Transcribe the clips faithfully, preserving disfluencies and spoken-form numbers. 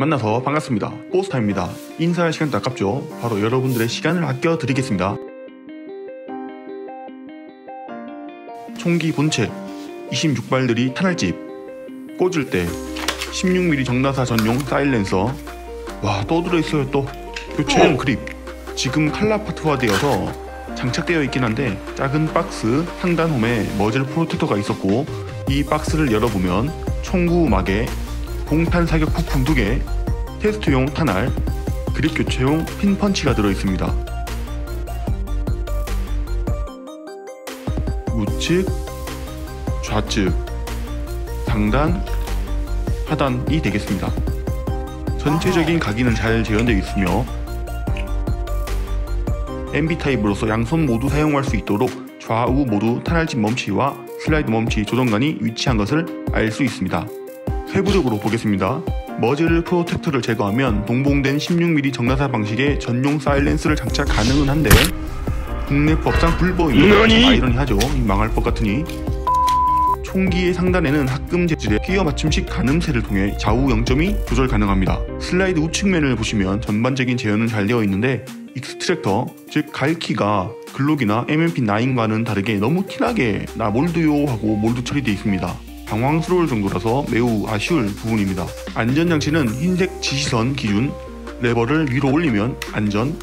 만나서 반갑습니다. 보스타입니다. 인사할 시간도 아깝죠? 바로 여러분들의 시간을 아껴 드리겠습니다. 총기 본체 이십육 발들이 탄알집, 꽂을 때 십육 밀리미터 정나사 전용 사일렌서, 와 또 들어있어요. 또 교체용 그립. 지금 칼라파트화 되어서 장착되어 있긴 한데 작은 박스 상단 홈에 머즐 프로텍터가 있었고, 이 박스를 열어보면 총구막에 봉탄 사격 부품 두 개, 테스트용 탄알, 그립 교체용 핀펀치가 들어있습니다. 우측, 좌측, 상단, 하단이 되겠습니다. 전체적인 각인은 잘 재현되어 있으며 엠비 타입으로서 양손 모두 사용할 수 있도록 좌우 모두 탄알집 멈치와 슬라이드 멈치 조정관이 위치한 것을 알 수 있습니다. 세부적으로 보겠습니다. 머즐 프로텍터를 제거하면 동봉된 십육 밀리미터 정나사 방식의 전용 사일렌스를 장착 가능은 한데 국내법상 불법입니다. 아이러니하죠. 망할 법 같으니. 총기의 상단에는 합금 재질의 끼어 맞춤식 가늠쇠를 통해 좌우 영 점이 조절 가능합니다. 슬라이드 우측면을 보시면 전반적인 재현은 잘 되어 있는데 익스트랙터, 즉 갈키가 글록이나 엠엠피 나인과는 다르게 너무 티나게 나 몰드요 하고 몰드 처리되어 있습니다. 당황스러울 정도라서 매우 아쉬울 부분입니다. 안전장치는 흰색 지시선 기준, 레버를 위로 올리면 안전,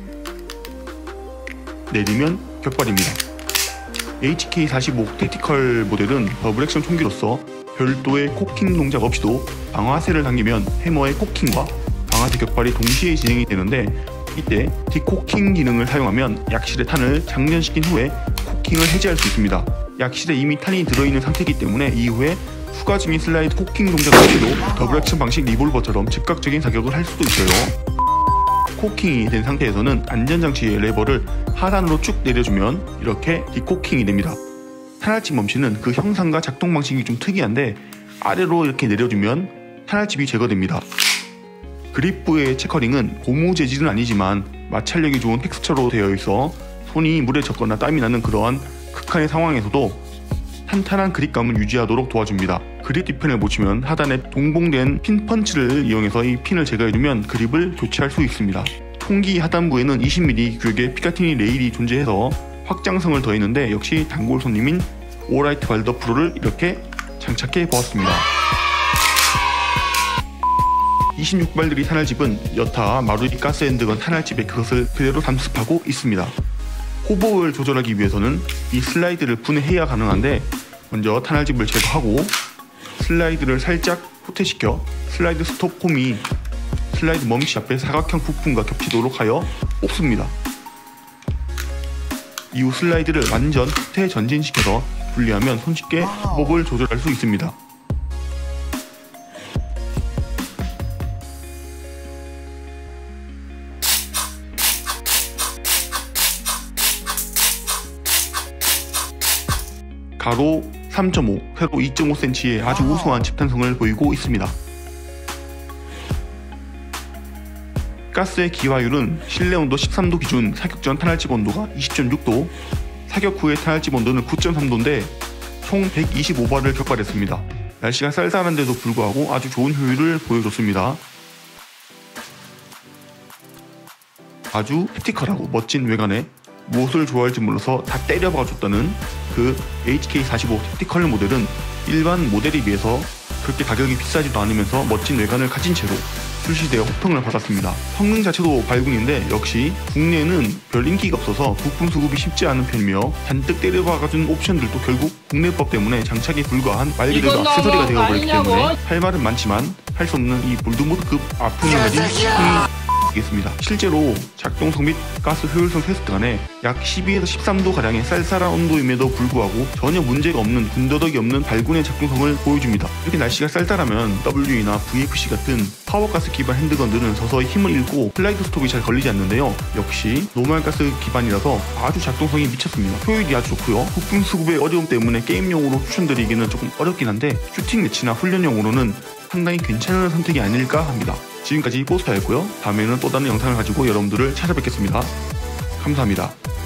내리면 격발입니다. 에이치케이 사십오 택티컬 모델은 더블 액션 총기로서 별도의 코킹 동작 없이도 방아쇠를 당기면 해머의 코킹과 방아쇠 격발이 동시에 진행이 되는데, 이때 디코킹 기능을 사용하면 약실의 탄을 장전시킨 후에 코킹을 해제할 수 있습니다. 약실에 이미 탄이 들어있는 상태이기 때문에 이후에 추가적인 슬라이드 코킹 동작 없이도 더블 액션 방식 리볼버처럼 즉각적인 사격을 할 수도 있어요. 코킹이 된 상태에서는 안전장치의 레버를 하단으로 쭉 내려주면 이렇게 디코킹이 됩니다. 탄알집 멈치는 그 형상과 작동 방식이 좀 특이한데 아래로 이렇게 내려주면 탄알집이 제거됩니다. 그립부의 체커링은 고무 재질은 아니지만 마찰력이 좋은 텍스처로 되어 있어 손이 물에 젖거나 땀이 나는 그러한 극한의 상황에서도 탄탄한 그립감을 유지하도록 도와줍니다. 그립 뒤편을 보시면 하단에 동봉된 핀펀치를 이용해서 이 핀을 제거해주면 그립을 교체할 수 있습니다. 총기 하단부에는 이십 밀리미터 규격의 피카티니 레일이 존재해서 확장성을 더했는데 역시 단골 손님인 오라이트 왈더 프로를 이렇게 장착해 보았습니다. 이십육 발들이 탄알집은 여타 마루티 가스핸드건 탄알집의 그것을 그대로 담습하고 있습니다. 호복을 조절하기 위해서는 이 슬라이드를 분해해야 가능한데, 먼저 탄알집을 제거하고 슬라이드를 살짝 후퇴시켜 슬라이드 스톱 홈이 슬라이드 멈치 앞에 사각형 부품과 겹치도록 하여 뽑습니다. 이후 슬라이드를 완전 후퇴 전진시켜서 분리하면 손쉽게 호복을 조절할 수 있습니다. 가로 삼 점 오, 세로 이 점 오 센티미터의 아주 우수한 집탄성을 보이고 있습니다. 가스의 기화율은 실내 온도 십삼 도 기준 사격 전 탄알집 온도가 이십 점 육 도, 사격 후의 탄알집 온도는 구 점 삼 도인데 총 백이십오 발을 격발했습니다. 날씨가 쌀쌀한데도 불구하고 아주 좋은 효율을 보여줬습니다. 아주 택티컬하고 멋진 외관에 무엇을 좋아할지 몰라서 다 때려박아줬다는 그 에이치케이 사십오 택티컬 모델은 일반 모델에 비해서 그렇게 가격이 비싸지도 않으면서 멋진 외관을 가진 채로 출시되어 호평을 받았습니다. 성능 자체도 발군인데 역시 국내에는 별 인기가 없어서 부품 수급이 쉽지 않은 편이며 잔뜩 때려박아준 옵션들도 결국 국내법 때문에 장착이 불가한 말 그대로 액세서리가 되어버렸기 때문에 할 말은 많지만 할 수 없는 이 볼드모드급 아픔이 가진 시풍이 겠습니다. 실제로 작동성 및 가스 효율성 테스트 간에 약 십이에서 십삼 도 가량의 쌀쌀한 온도임에도 불구하고 전혀 문제가 없는 군더더기 없는 발군의 작동성을 보여줍니다. 이렇게 날씨가 쌀쌀하면 더블유이나 브이에프씨 같은 파워가스 기반 핸드건들은 서서히 힘을 잃고 슬라이드 스톱이 잘 걸리지 않는데요. 역시 노멀 가스 기반이라서 아주 작동성이 미쳤습니다. 효율이 아주 좋고요. 부품 수급의 어려움 때문에 게임용으로 추천드리기는 조금 어렵긴 한데 슈팅 매치나 훈련용으로는 상당히 괜찮은 선택이 아닐까 합니다. 지금까지 보스타였고요. 다음에는 또 다른 영상을 가지고 여러분들을 찾아뵙겠습니다. 감사합니다.